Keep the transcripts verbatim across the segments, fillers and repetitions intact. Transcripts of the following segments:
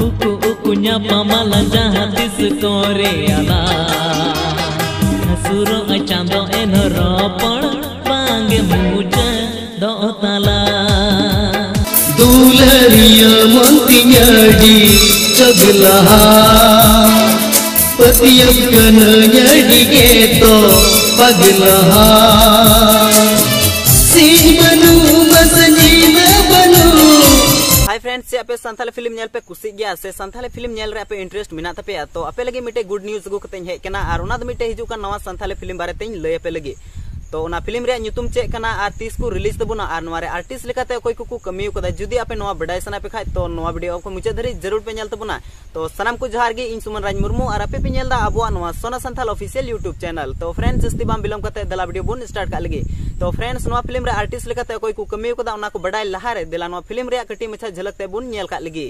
uku uku nyapa malah jahat diskore ala hasuro achando enropon pange muja do tala दुलरिया मंतिया D चगला पतियम कन्या D के तो पगला scene बनू मसनी में बनू। हाय फ्रेंड्स, से आपे संथाली फिल्म नेल पे कुसी गया से संथाली फिल्म नेल रे आपे इंटरेस्ट मिना तपे तो आपे लगे मिटे गुड न्यूज गु कते हे केना आर ओना द मिटे हिजु का नवा संथाली फिल्म बारे तेñ लय आपे लगे तो ना फिल्म रे ᱧᱩᱛᱩᱢ चे कना आर तीस को रिलीज तबुना आर नवारे आर्टिस्ट लेकाते कोई को कमी को जुदी आपे नवा बडाय सना पे खाय तो नवा वीडियो को मुचे धरी जरूर पे नेल तबुना। तो सनाम को जोहार गे इन सुमन राज मुर्मू और आपे पे नेल दा अबुआ नवा सोना संथाल ऑफिशियल यूट्यूब चैनल। तो फ्रेंड्स जस्ती बाम बिलम कते दला वीडियो बुन स्टार्ट का लगे। तो फ्रेंड्स नवा फिल्म रे आर्टिस्ट लेकाते कोई को कमी को दा उना को बडाय लहा रे देला नवा फिल्म रे कटी मछा झलक ते बुन नेल का लगे।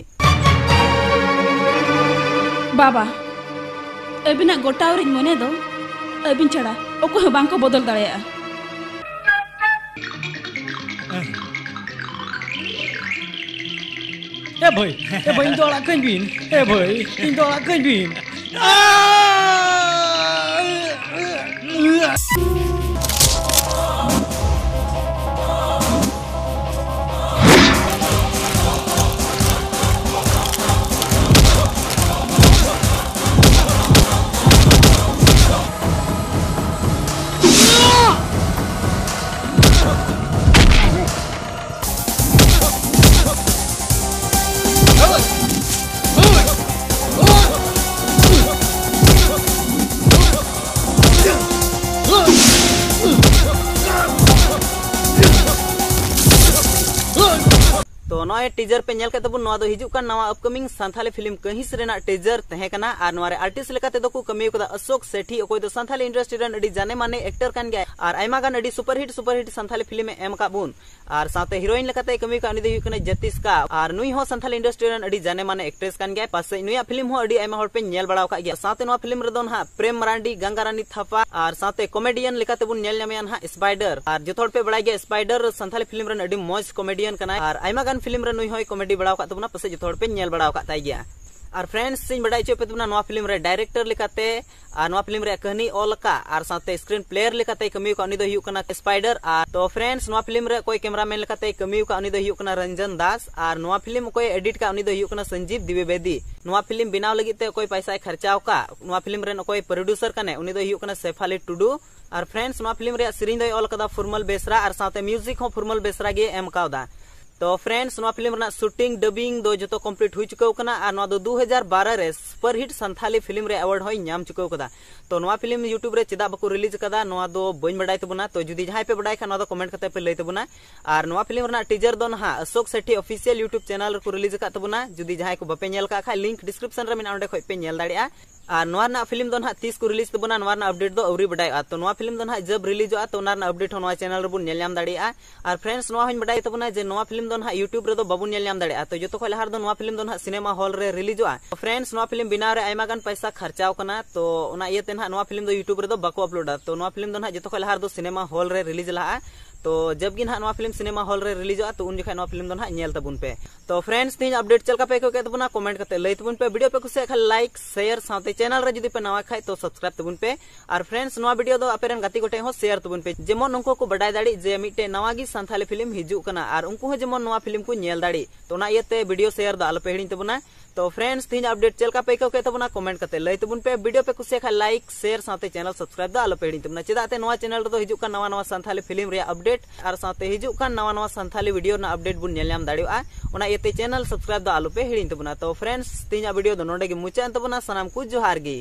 बाबा अबिना गोटावरी मने दो अबिन छड़ा ओको बांको बदल दाड़ेया ए भाई ए भाई इंदो अड़ाग कहीं बीन ए भाई इंदो अड़ाग कहीं बीन तो नवा टीजर पे नेल के तबु नवा दो हिजु का नवा अपकमिंग संथाली फिल्म कहिस रेना टीजर तहे कना आर नवा रे आर्टिस्ट लेकाते दो को कमी कोदा अशोक सेठी ओकोय दो संथाली इंडस्ट्री रन अडी जाने माने एक्टर कान गया आर आयमा गान अडी super hit super hit Santhali film में एम का बुन आर साथे हीरोइन लेकाते कमी का अनी दो हुकने जतिस का आर नुई हो संथाली इंडस्ट्री रन अडी जाने माने एक्ट्रेस कान गया पासे नुया फिल्म हो अडी आयमा होर पे नेल बड़ाव का गया साथे नवा फिल्म रे दोन हा प्रेम मरांडी गंगारानी थापा आर साथे कॉमेडियन लेकाते बुन नेल न्यामयान हा स्पाइडर आर जथोड़ पे बड़ाय गया स्पाइडर संथाली फिल्म रन अडी मौज कॉमेडियन कना आर आयमा गान फिल्म रे नुई होय कॉमेडी बड़ाव का तबना पसे जथोड़ पे नेल बड़ाव का ताई गया। और फ्रेंड्स सिंह बड़ाई चो पे तबना नवा फिल्म रे डायरेक्टर लेकाते आ नवा फिल्म रे कहानी ऑल का आर साथे स्क्रीन प्लेयर लेकाते कमी को अनी दो हियु कना स्पाइडर आर तो फ्रेंड्स नवा फिल्म रे कोई कैमरामैन लेकाते कमी को अनी दो हियु कना रंजन दास आर नवा फिल्म कोई एडिट का अनी दो हियु कना संजीव द्विवेदी नवा फिल्म बनाव लगी ते कोई पैसा खर्चाव का नवा फिल्म रे कोई प्रोड्यूसर कने उनी दो हियु कना सैफाली टुडू और फ्रेंड्स नवा फिल्म रे सिरिंग दो ऑल कदा फॉर्मल बेसरा और साथे म्यूजिक हो फॉर्मल बेसरा गे एम कावदा। तो फ्रेंड्स नवा फिल्म रना शूटिंग डबिंग दो जो कंप्लीट हो चुका कना और नवा दो दो हज़ार बारह रे सुपर हिट संथाली फिल्म रे अवार्ड होय नाम चुका कदा। तो नवा फिल्म यूट्यूब रे चेदा बको रिलीज कदा नवा दो बइन बडाय तबुना तो जुदी जहां पे बडाय खा नवा दो कमेंट कते पे लय तबुना और नवा फिल्म रना टीजर दो ना Ashok Sethi official YouTube channel को रिलीज का तबुना जुदी जहां को बपे नेल का खा लिंक डिस्क्रिप्शन रे मिना ओंडे खय पे नेल दाड़िया और नवा ना फिल्म दो ना तीस को रिलीज तबुना नवा ना अपडेट दो अवरी बडाय तो नवा फिल्म दो ना जब रिलीज हो तो ना अपडेट हो नवा चैनल रे बुन नेल नाम दाड़िया और फ्रेंड्स नवा हन बडाय तबुना जे नवा फिल्म दो ना यूट्यूब रे दो बाबू नेल नाम दाड़िया तो जतो खय लहार दो नवा फिल्म दो ना सिनेमा हॉल रे रिलीज हो तो फ्रेंड्स नवा फिल्म बिनाव रे आयमा गान पैसा खर्चाव कना तो ओना इयते ना नवा फिल्म दो यूट्यूब रे दो बाको अपलोडा तो नवा फिल्म दो ना जतो खय लहार दो सिनेमा हॉल रे रिलीज लहा तो जब गिन नवा फिल्म सिनेमा हॉल रे रिलीज हो तो उन जखा नवा फिल्म दो ना नेल तबुन पे। तो फ्रेंड्स तीन अपडेट चलका पे को के तबुना कमेंट करते लय तबुन पे वीडियो पे कुसे खा लाइक शेयर साथे चैनल रे जदी पे नवा खाय तो सब्सक्राइब तबुन पे और फ्रेंड्स नवा वीडियो दो अपेरन गति गोटे हो शेयर तबुन पे जेमन उनको को बडाय दाड़ी जे मिटे नवा गी संथाली फिल्म हिजु कना और उनको हो जेमन नवा फिल्म को नेल दाड़ी तो ना इयते वीडियो शेयर द आल पे हिडिन तबुना। तो फ्रेंड्स तीन अपडेट चलका पे को के तबुना कमेंट करते लय तबुन पे वीडियो पे कुसे खा लाइक शेयर साथे चैनल सब्सक्राइब द आल पे हिडिन तबुना चेदाते नवा चैनल रे हिजु का नवा नवा संथाली फिल्म रे अपडेट और साथे हिजु का नवा नवा संथाली वीडियो ना अपडेट बुन नेल नाम दाड़िया ओना इयते चैनल सब्सक्राइब द आल पे हिडिन तबुना। तो फ्रेंड्स तीन वीडियो दो नोडे गे मुचा तबुना सनाम को जोहार गे।